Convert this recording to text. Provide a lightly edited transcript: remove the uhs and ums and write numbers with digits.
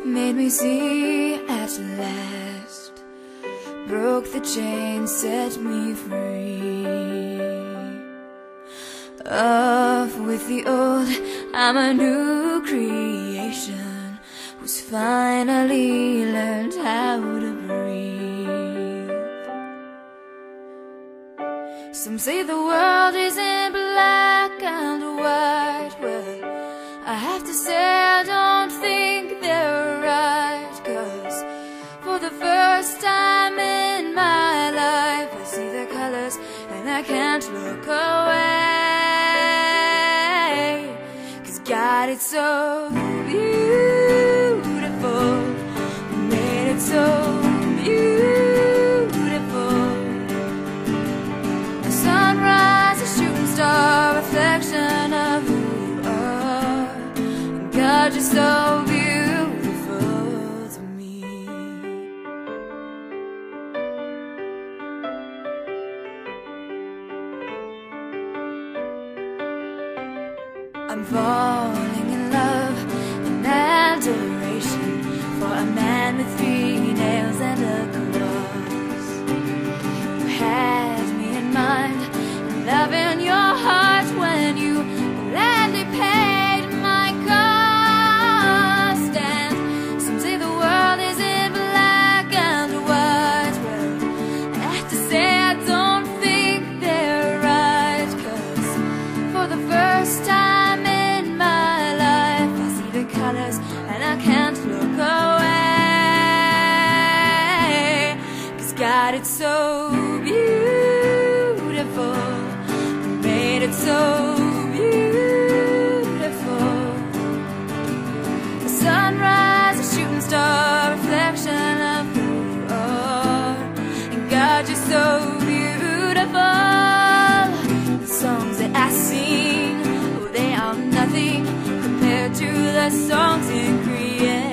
made me see at last, broke the chain, set me free. Off with the old, I'm a new creation, who's finally learned how to breathe. Some say the world isn't black and white. Well, I have to say I don't think they're right, 'cause for the first time in my life I see the colors and I can't look away, 'cause God, it's so beautiful, made it so beautiful. A sunrise, a shooting star, reflection of who you are. God, you're so beautiful to me. I'm falling in love and adoration for a man with 3 nails and a cross. You had me in mind, love in your heart, when you gladly paid my cost. And some say the world isn't black and white. Well, I have to say I don't think they're right, 'cause for the first time in my life I see the colors and I can't look away, 'cause God, it's so beautiful, made it so beautiful. A sunrise, a shooting star, reflection of who you are. And God, you're so beautiful. The songs that I sing, oh, they are nothing compared to the songs in creation.